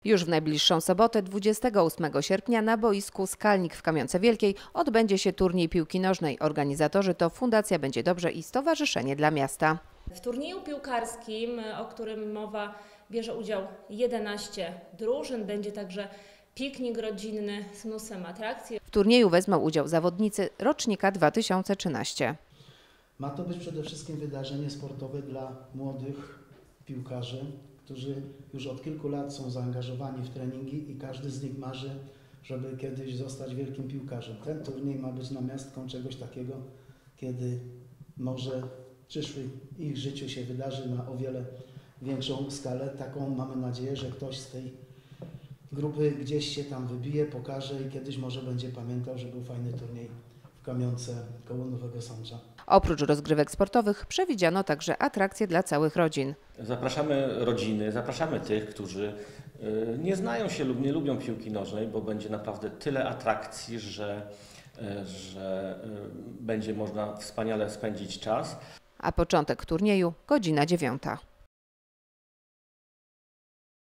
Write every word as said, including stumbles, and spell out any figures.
Już w najbliższą sobotę, dwudziestego ósmego sierpnia, na boisku Skalnik w Kamionce Wielkiej odbędzie się turniej piłki nożnej. Organizatorzy to Fundacja Będzie Dobrze i Stowarzyszenie dla Miasta. W turnieju piłkarskim, o którym mowa, bierze udział jedenaście drużyn. Będzie także piknik rodzinny z mnóstwem atrakcji. W turnieju wezmą udział zawodnicy rocznika dwa tysiące trzynastego. Ma to być przede wszystkim wydarzenie sportowe dla młodych piłkarzy, którzy już od kilku lat są zaangażowani w treningi i każdy z nich marzy, żeby kiedyś zostać wielkim piłkarzem. Ten turniej ma być namiastką czegoś takiego, kiedy może w przyszłym ich życiu się wydarzy na o wiele większą skalę. Taką mamy nadzieję, że ktoś z tej grupy gdzieś się tam wybije, pokaże i kiedyś może będzie pamiętał, że był fajny turniej w Kamionce koło Nowego Sącza. Oprócz rozgrywek sportowych przewidziano także atrakcje dla całych rodzin. Zapraszamy rodziny, zapraszamy tych, którzy nie znają się lub nie lubią piłki nożnej, bo będzie naprawdę tyle atrakcji, że, że będzie można wspaniale spędzić czas. A początek turnieju godzina dziewiąta.